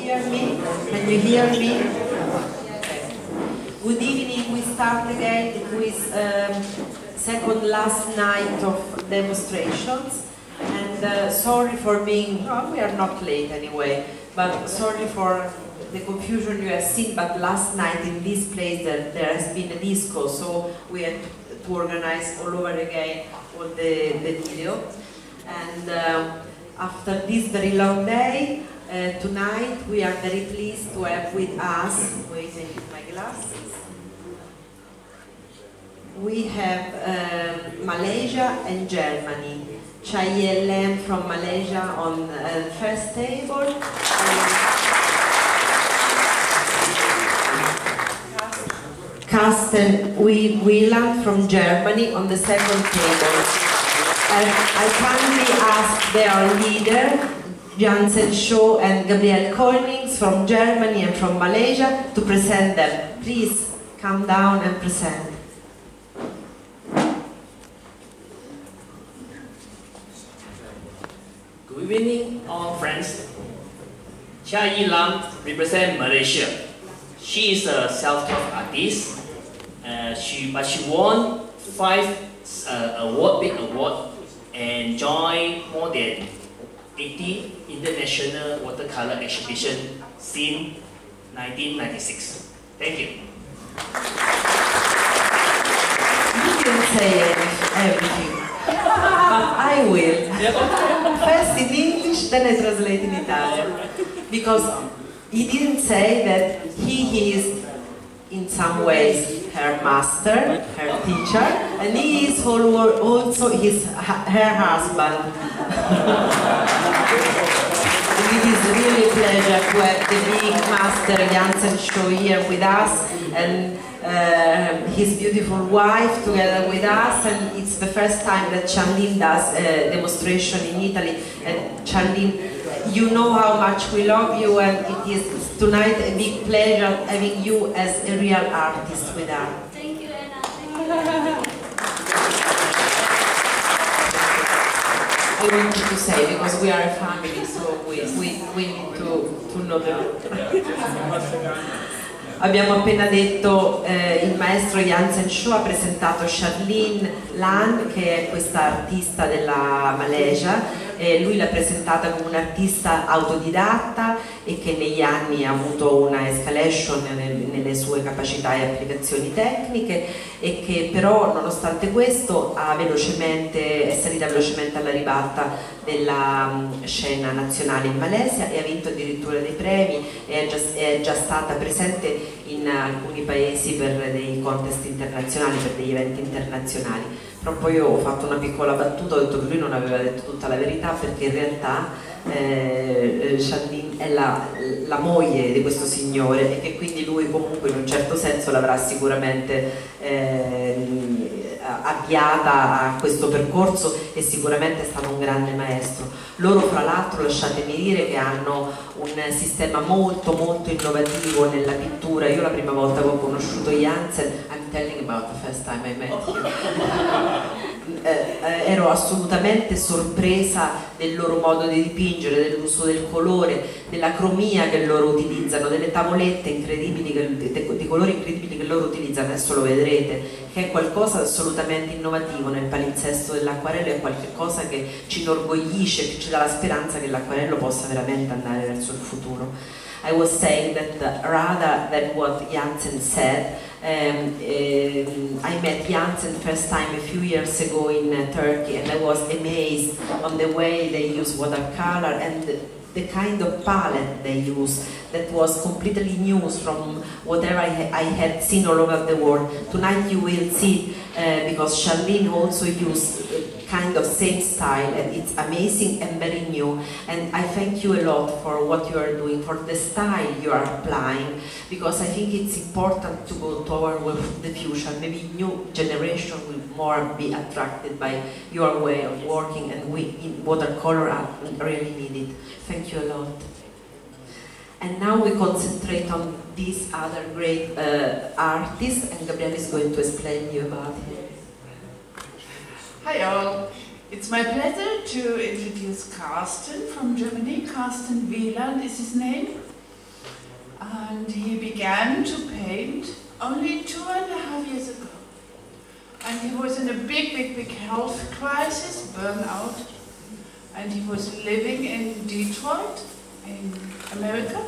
hear me? Can you hear me? Good evening. We start again with second last night of demonstrations. And sorry for being, no, we are not late anyway, but sorry for the confusion you have seen, but last night in this place there has been a disco, so we had to organize all over again all the video. And after this very long day, tonight we are very pleased to have with us, wait, I need my glasses. We have Malaysia and Germany. Chai Lam from Malaysia on the first table. Carsten Wieland from Germany on the second table. I kindly ask their leader, Jansen Shaw and Gabriel Koenings from Germany and from Malaysia to present them. Please come down and present. Good evening, all friends. Chai Lam represents Malaysia. She is a self-taught artist. But she won 5 big awards and joined more than 80 international watercolor exhibitions since 1996. Thank you. You can say everything. I will. First in English, then I translate in Italian. Because he didn't say that he is in some ways her master, her teacher, and he is also her husband. It is really a pleasure to have the big master Jansen Shaw here with us, and his beautiful wife together with us, and it's the first time that Chanlin does a demonstration in Italy. And Chanlin, you know how much we love you, and it is tonight a big pleasure having you as a real artist with us. Thank you, Anna. Thank you. I wanted to say, because we are a family, so we need to know the Abbiamo appena detto il maestro Jansen Shaw ha presentato Charlene Lan, che è questa artista della Malesia. Lui l'ha presentata come un'artista autodidatta e che negli anni ha avuto una escalation nelle sue capacità e applicazioni tecniche, e che però nonostante questo è salita velocemente alla ribalta della scena nazionale in Malesia e ha vinto addirittura dei premi, e è già stata presente in alcuni paesi per dei contest internazionali, per degli eventi internazionali. Però poi io ho fatto una piccola battuta, ho detto che lui non aveva detto tutta la verità, perché in realtà Chanlin è la moglie di questo signore, e che quindi lui comunque in un certo senso l'avrà sicuramente avviata a questo percorso, e sicuramente è stato un grande maestro. Loro fra l'altro, lasciatemi dire, che hanno un sistema molto molto innovativo nella pittura. Io la prima volta che ho conosciuto Jansen, I'm telling about the first time I met you, ero assolutamente sorpresa del loro modo di dipingere, dell'uso del colore, della cromia che loro utilizzano, delle tavolette incredibili, di colori incredibili che loro utilizzano. Adesso lo vedrete, che è qualcosa di assolutamente innovativo nel palinsesto dell'acquarello, è qualcosa che ci inorgoglisce, che ci dà la speranza che l'acquarello possa veramente andare verso il futuro. I was saying that rather than what Jansen said, I met Jansen first time a few years ago in Turkey, and I was amazed on the way they use watercolor and the kind of palette they use that was completely new from whatever I had seen all over the world. Tonight you will see, because Charlene also used kind of same style, and it's amazing and very new. And I thank you a lot for what you are doing, for the style you are applying, because I think it's important to go toward the future. Maybe new generation will more be attracted by your way of working, and we in watercolor are really needed. Thank you a lot. And now we concentrate on this other great artist, and Gabriele is going to explain you about him. Hi all, it's my pleasure to introduce Carsten from Germany. Carsten Wieland is his name. And he began to paint only 2.5 years ago. And he was in a big health crisis, burnout. And he was living in Detroit, in America.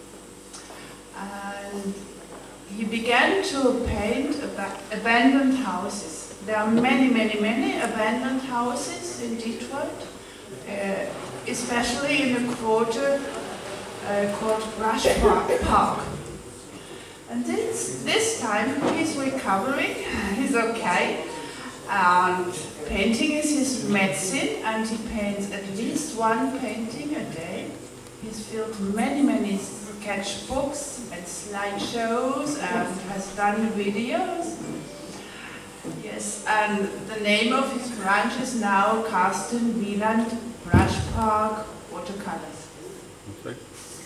And he began to paint abandoned houses. There are many abandoned houses in Detroit, especially in a quarter called Rush Park. And this time he's recovering, he's okay, and painting is his medicine, and he paints at least one painting a day. He's filled many sketchbooks and slideshows and has done videos. Yes, and the name of his branch is now Carsten Wieland Rush Park Watercolors. Okay.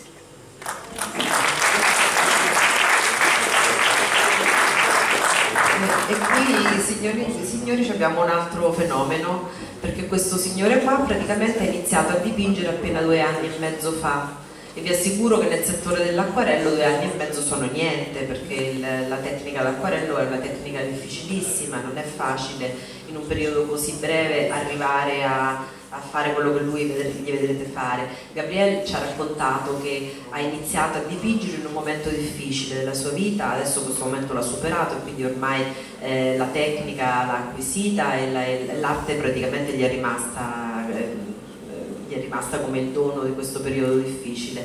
E qui, signori, abbiamo un altro fenomeno, perché questo signore qua praticamente ha iniziato a dipingere appena 2 anni e mezzo fa, e vi assicuro che nel settore dell'acquarello 2 anni e mezzo sono niente, perché la tecnica d'acquarello è una tecnica difficilissima, non è facile in un periodo così breve arrivare a fare quello che gli vedrete fare. Gabriele ci ha raccontato che ha iniziato a dipingere in un momento difficile della sua vita, adesso questo momento l'ha superato e quindi ormai la tecnica l'ha acquisita e l'arte praticamente gli è rimasta come il dono di questo periodo difficile.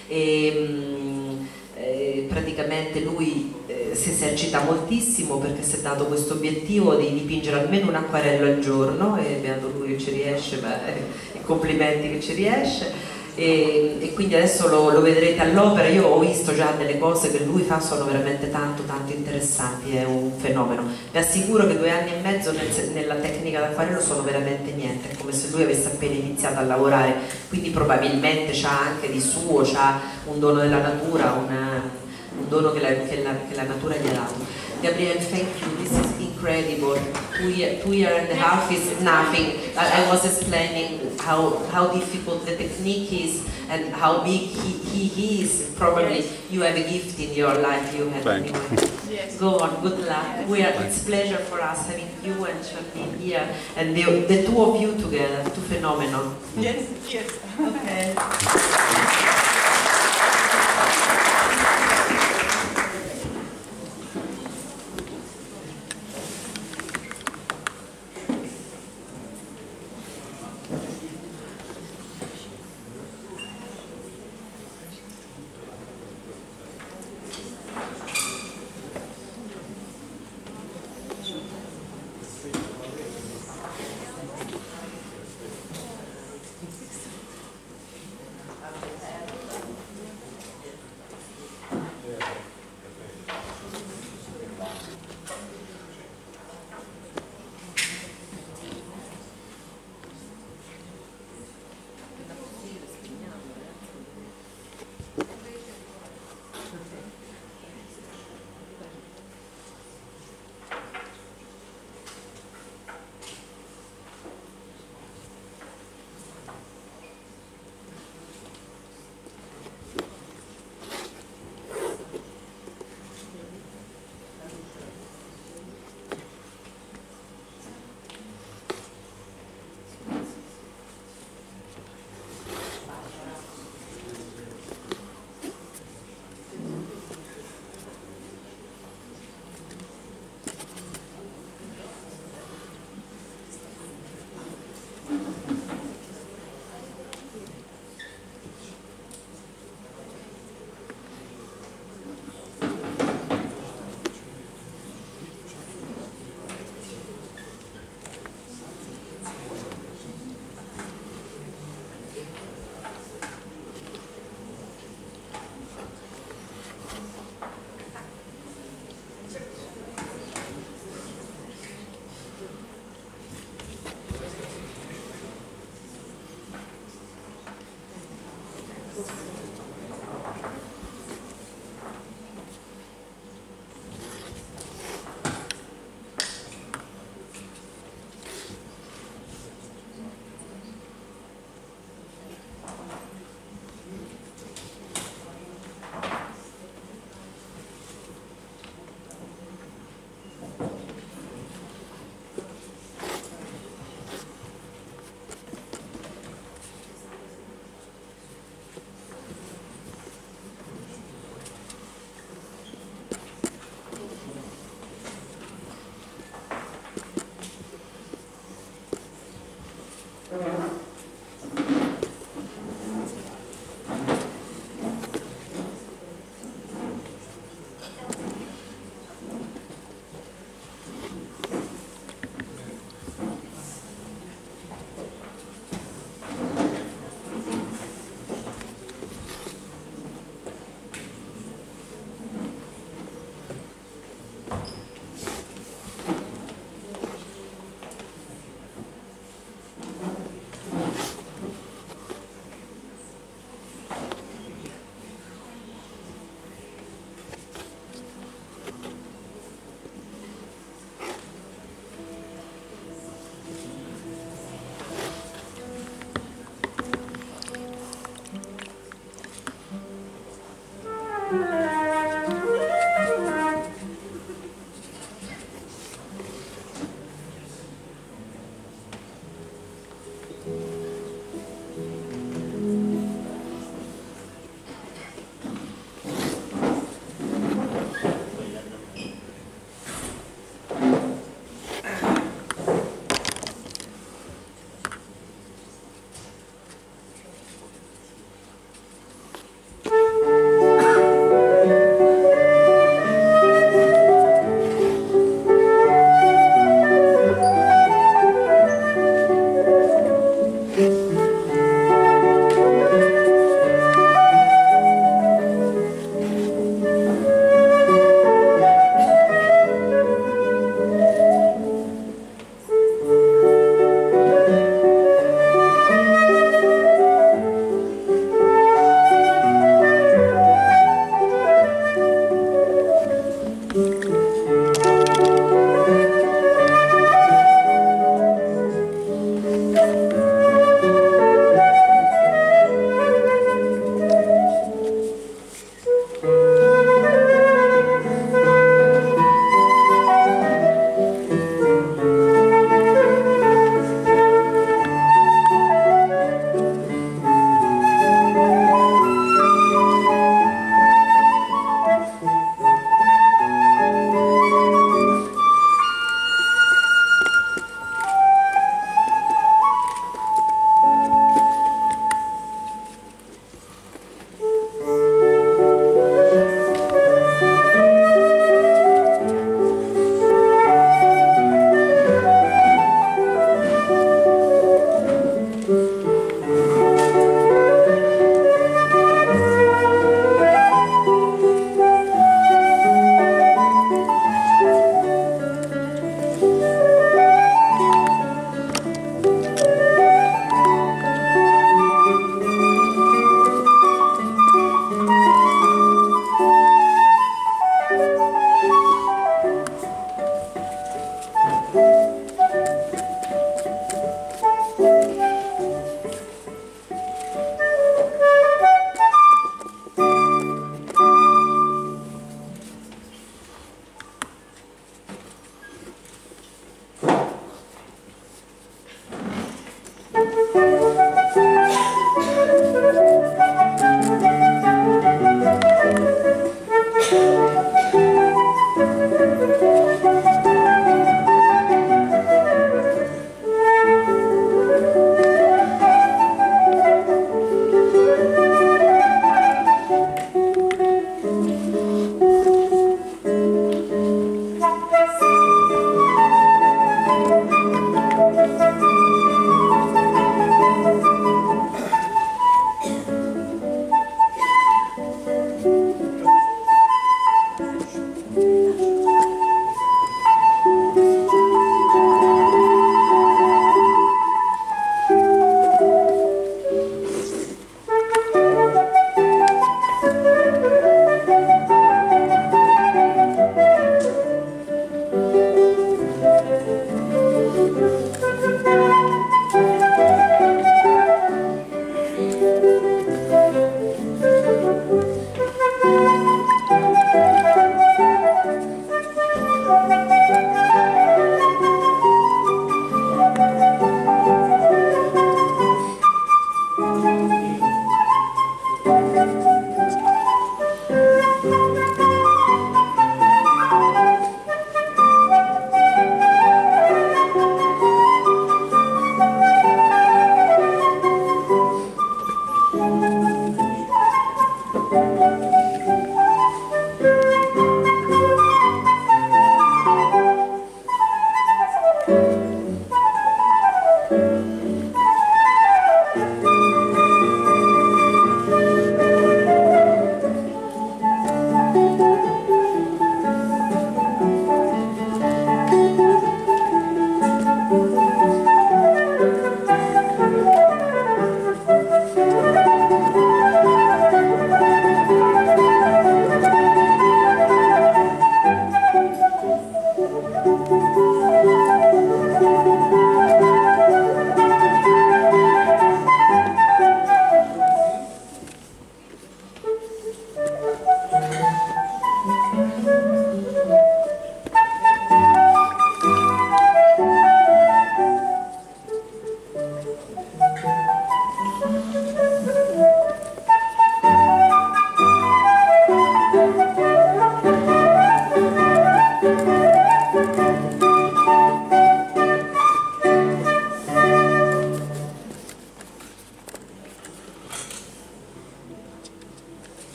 Praticamente lui si esercita moltissimo perché si è dato questo obiettivo di dipingere almeno un acquarello al giorno, e beato lui che ci riesce, complimenti che ci riesce, e quindi adesso lo vedrete all'opera. Io ho visto già delle cose che lui fa, sono veramente tanto interessanti, è un fenomeno. Vi assicuro che 2 anni e mezzo nella tecnica d'acquarello sono veramente niente, è come se lui avesse appena iniziato a lavorare, quindi probabilmente c'ha anche di suo, c'ha un dono della natura, un dono che la natura gli ha dato. Gabriele, thank you, this is incredible. 2 years and a half is nothing. I was explaining how difficult the technique is and how big he is. Probably you have a gift in your life. You have anyway. Yes. Go on, good luck. It's a pleasure for us having you and Charlene here, and the two of you together, two phenomenal. Yes. Okay.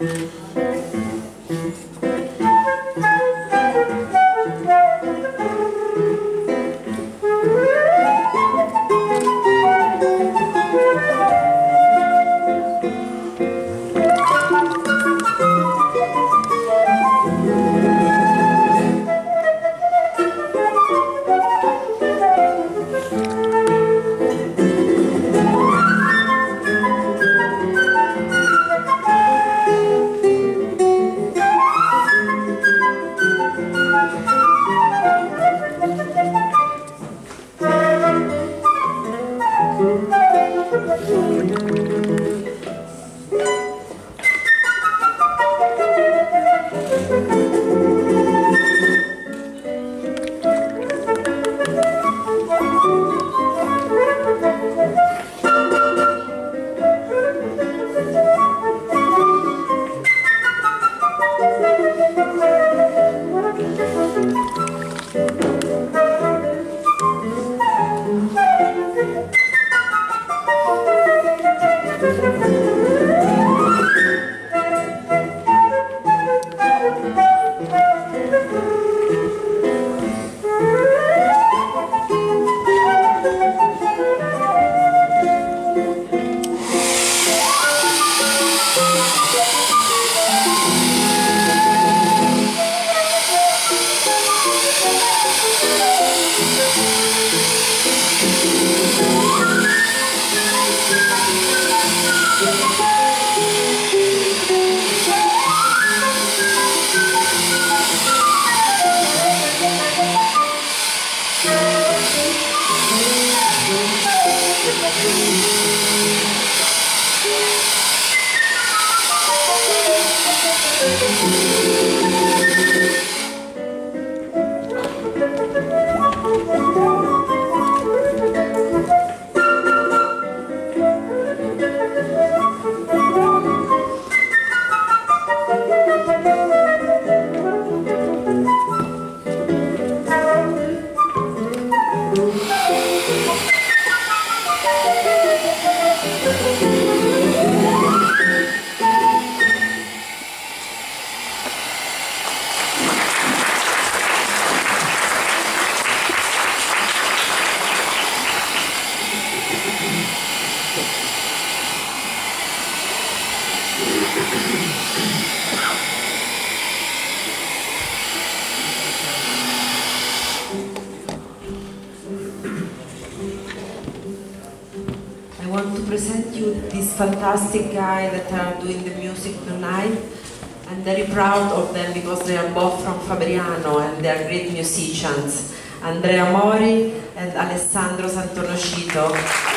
I want to present you this fantastic guy that are doing the music tonight. I'm very proud of them because they are both from Fabriano and they are great musicians. Andrea Mori and Alessandro Santonoscito.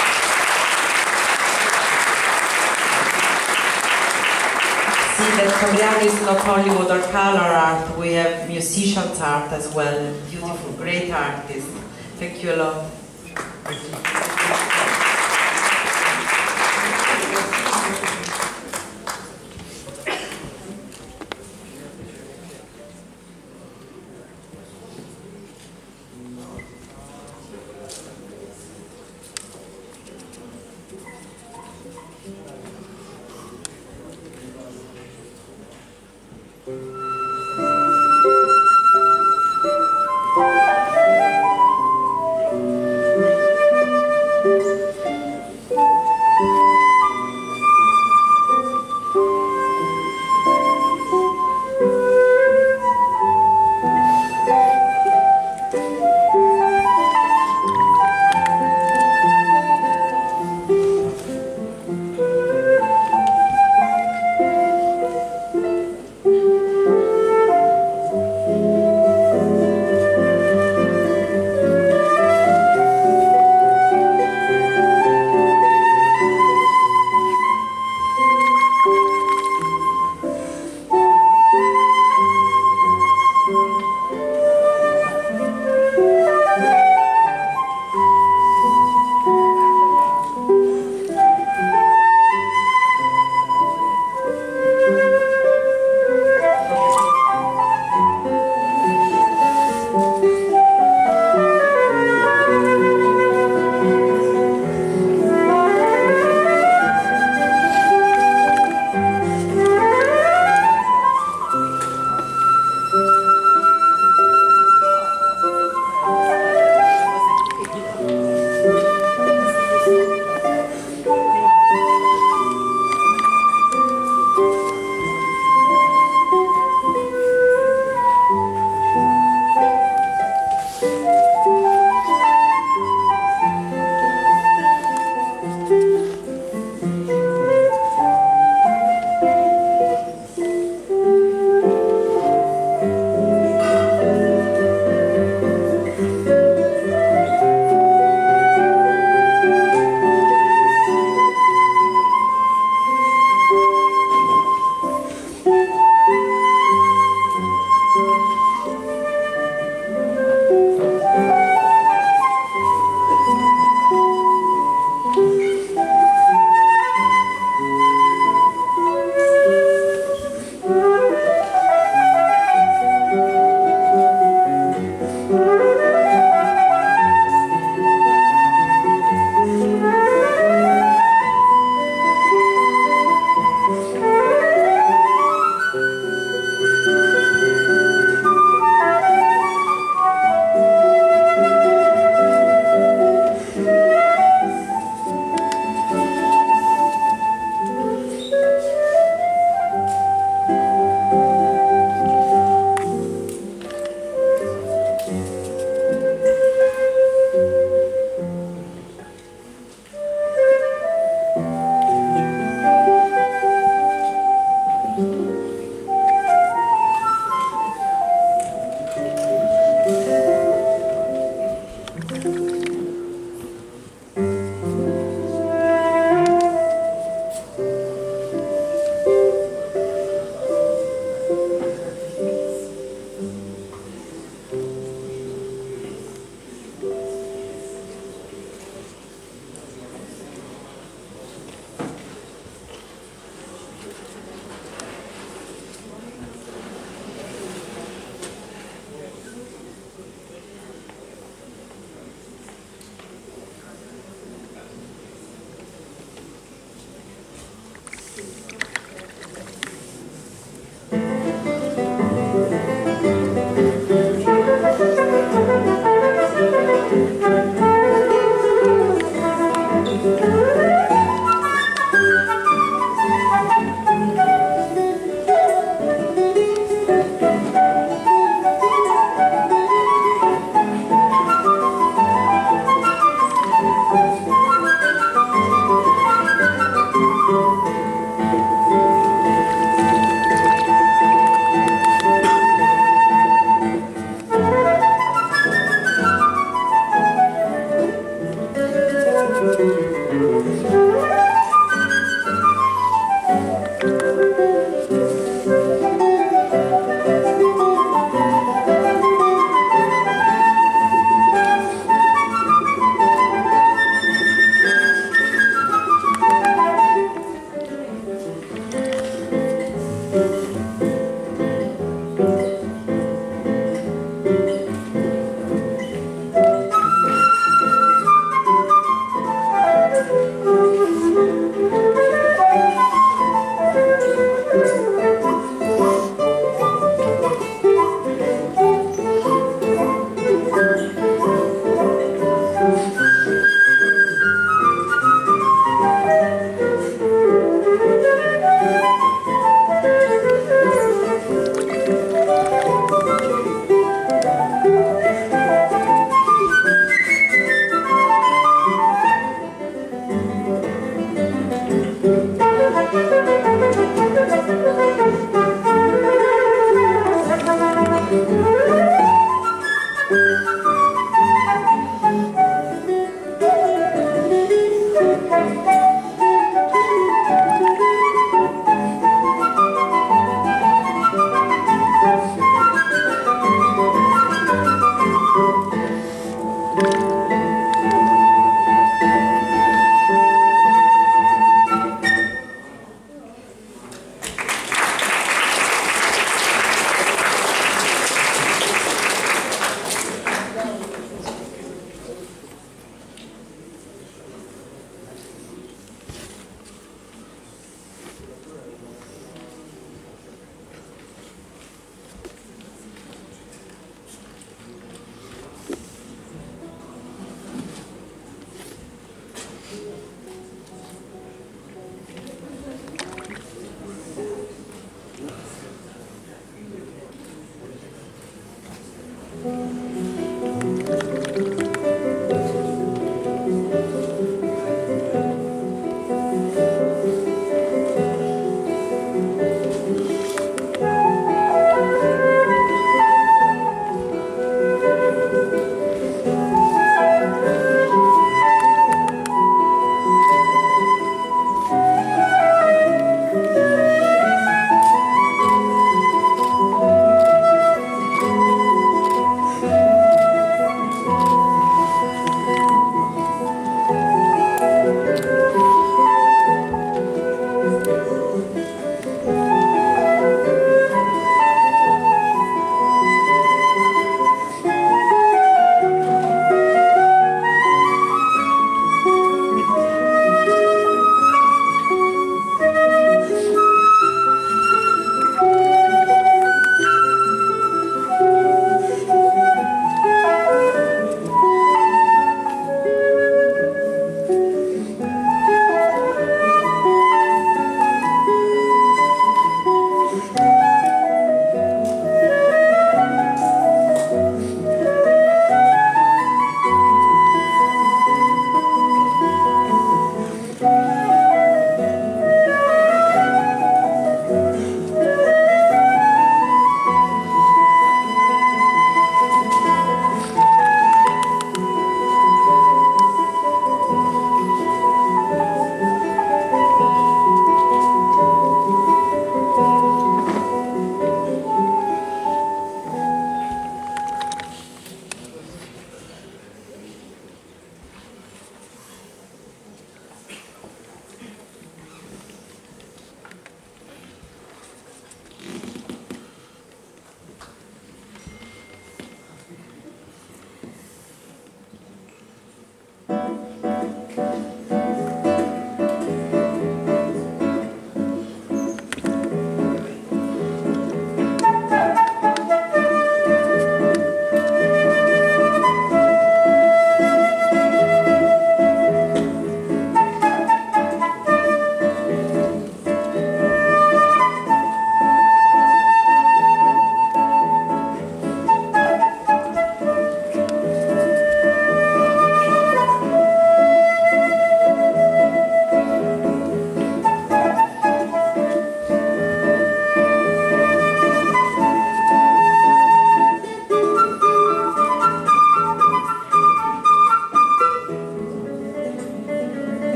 See that Fabriano is not only watercolor art, we have musicians art as well. Beautiful, great artists. Thank you a lot. Thank you.